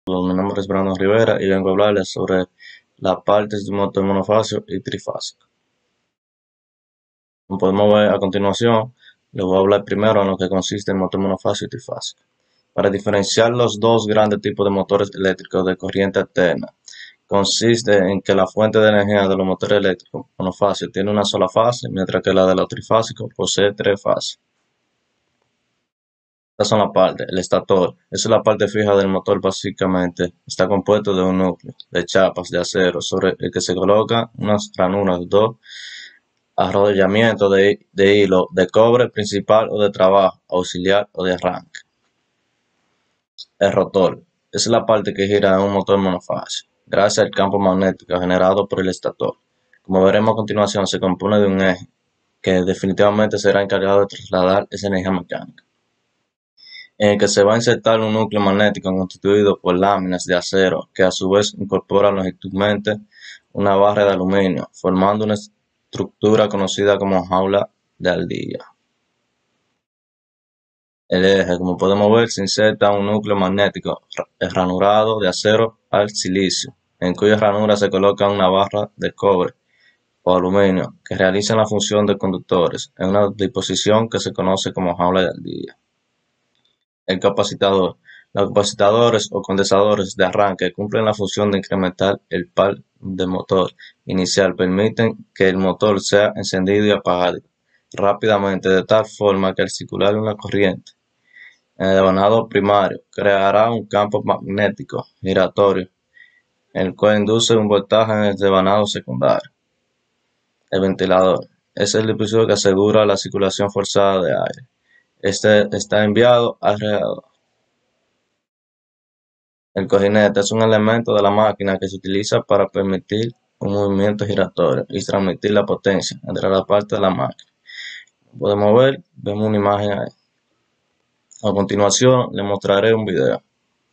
Mi nombre es Brandon Rivera y vengo a hablarles sobre las partes de un motor monofásico y trifásico. Como podemos ver a continuación, les voy a hablar primero en lo que consiste el motor monofásico y trifásico. Para diferenciar los dos grandes tipos de motores eléctricos de corriente alterna, consiste en que la fuente de energía de los motores eléctricos monofásicos tiene una sola fase, mientras que la de los trifásicos posee tres fases. Estas son las partes. El estator, esa es la parte fija del motor. Básicamente está compuesto de un núcleo de chapas de acero sobre el que se colocan unas ranuras, dos arrollamientos de hilo de cobre principal o de trabajo, auxiliar o de arranque. El rotor, esa es la parte que gira en un motor monofásico, gracias al campo magnético generado por el estator. Como veremos a continuación, se compone de un eje que definitivamente será encargado de trasladar esa energía mecánica, en el que se va a insertar un núcleo magnético constituido por láminas de acero que a su vez incorporan longitudinalmente una barra de aluminio, formando una estructura conocida como jaula de ardilla. El eje, como podemos ver, se inserta un núcleo magnético ranurado de acero al silicio, en cuya ranura se coloca una barra de cobre o aluminio que realizan la función de conductores en una disposición que se conoce como jaula de ardilla. El capacitador. Los capacitadores o condensadores de arranque cumplen la función de incrementar el par del motor inicial, permiten que el motor sea encendido y apagado rápidamente de tal forma que al circular una corriente en el devanado primario creará un campo magnético giratorio, el cual induce un voltaje en el devanado secundario. El ventilador es el dispositivo que asegura la circulación forzada de aire. Este está enviado al radiador. El cojinete es un elemento de la máquina que se utiliza para permitir un movimiento giratorio y transmitir la potencia entre las partes de la máquina. Podemos ver, vemos una imagen ahí. A continuación les mostraré un video.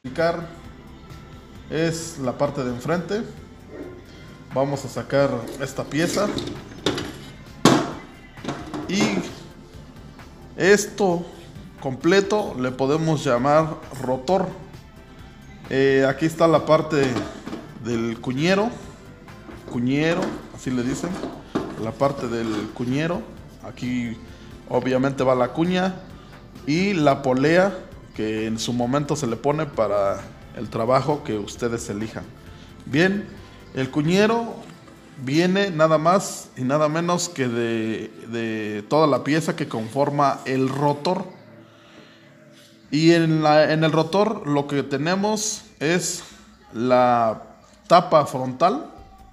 Es la parte de enfrente. Vamos a sacar esta pieza y esto completo le podemos llamar rotor. Aquí está la parte del cuñero, así le dicen, la parte del cuñero. Aquí obviamente va la cuña y la polea que en su momento se le pone para el trabajo que ustedes elijan. Bien, el cuñero viene nada más y nada menos que de toda la pieza que conforma el rotor. Y en el rotor lo que tenemos es la tapa frontal.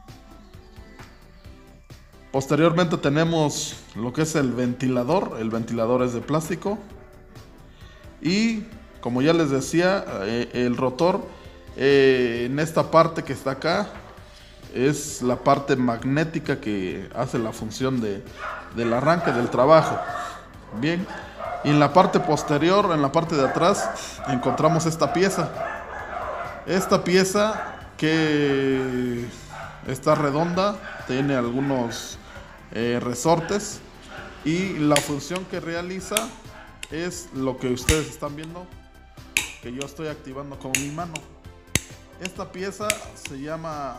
Posteriormente tenemos lo que es el ventilador es de plástico. Y como ya les decía, el rotor en esta parte que está acá es la parte magnética que hace la función del arranque del trabajo. Bien, y en la parte posterior, en la parte de atrás, encontramos esta pieza. Esta pieza que está redonda, tiene algunos resortes y la función que realiza es lo que ustedes están viendo, que yo estoy activando con mi mano. Esta pieza se llama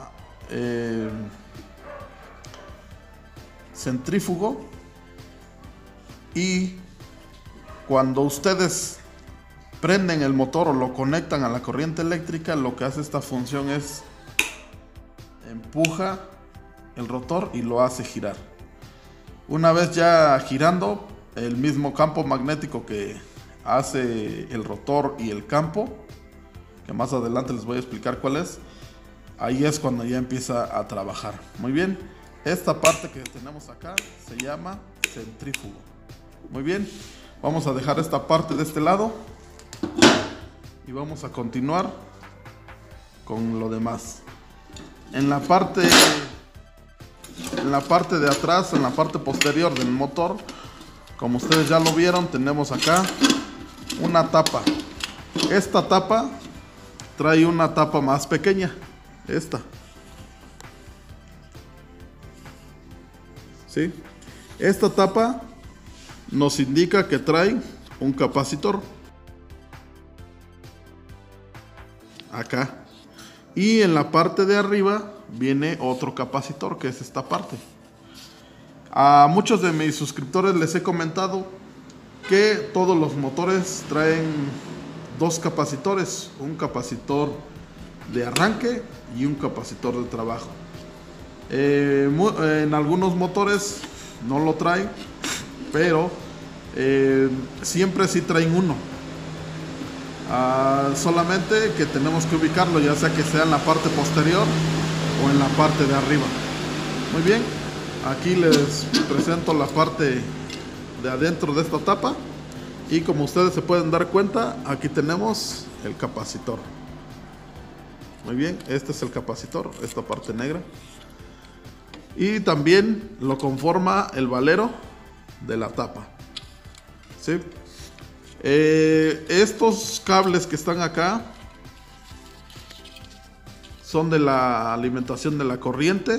centrífugo, y cuando ustedes prenden el motor o lo conectan a la corriente eléctrica, lo que hace esta función es empuja el rotor y lo hace girar. Una vez ya girando, el mismo campo magnético que hace el rotor y el campo, que más adelante les voy a explicar cuál es, ahí es cuando ya empieza a trabajar. Muy bien, esta parte que tenemos acá se llama centrífugo. Muy bien, vamos a dejar esta parte de este lado y vamos a continuar con lo demás. En la parte de atrás, en la parte posterior del motor, como ustedes ya lo vieron, tenemos acá una tapa. Esta tapa trae una tapa más pequeña, esta. ¿Sí? Esta tapa nos indica que trae un capacitor. acá. Y en la parte de arriba viene otro capacitor, que es esta parte. A muchos de mis suscriptores les he comentado que todos los motores traen dos capacitores, un capacitor de arranque y un capacitor de trabajo. En algunos motores no lo traen, pero siempre sí traen uno. Solamente que tenemos que ubicarlo, ya sea que sea en la parte posterior o en la parte de arriba. Muy bien, aquí les presento la parte de adentro de esta tapa. Y como ustedes se pueden dar cuenta, aquí tenemos el capacitor. Muy bien, este es el capacitor, esta parte negra. Y también lo conforma el valero de la tapa. ¿Sí? Estos cables que están acá son de la alimentación de la corriente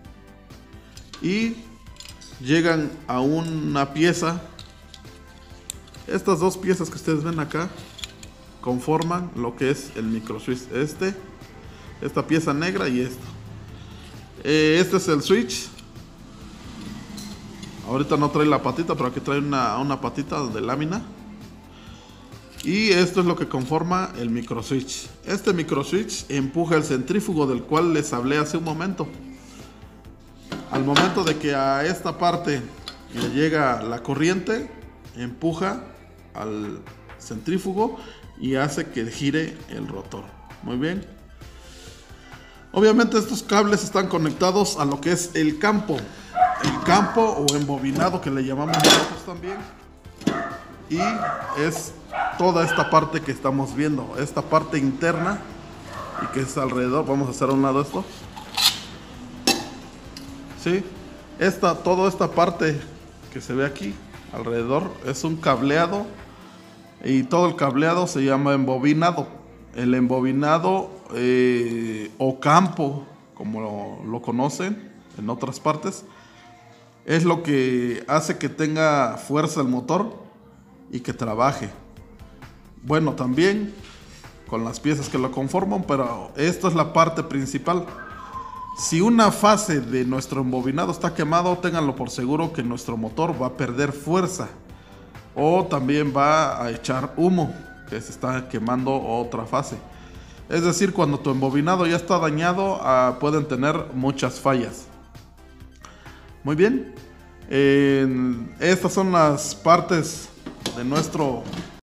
y llegan a una pieza. Estas dos piezas que ustedes ven acá conforman lo que es el microswitch. Esta pieza negra y esta. Este es el switch. Ahorita no trae la patita, pero aquí trae una patita de lámina. Y esto es lo que conforma el microswitch. Este microswitch empuja el centrífugo del cual les hablé hace un momento. Al momento de que a esta parte le llega la corriente, empuja al centrífugo y hace que gire el rotor. Muy bien. Obviamente estos cables están conectados a lo que es el campo. El campo o embobinado que le llamamos nosotros también. Y es toda esta parte que estamos viendo, esta parte interna y que es alrededor. Vamos a hacer a un lado esto. ¿Sí? Toda esta parte que se ve aquí alrededor es un cableado y todo el cableado se llama embobinado. El embobinado o campo, como lo conocen en otras partes, es lo que hace que tenga fuerza el motor y que trabaje. Bueno, también con las piezas que lo conforman, pero esta es la parte principal. Si una fase de nuestro embobinado está quemado, ténganlo por seguro que nuestro motor va a perder fuerza o también va a echar humo, que se está quemando otra fase. Es decir, cuando tu embobinado ya está dañado, pueden tener muchas fallas. Muy bien, estas son las partes de nuestro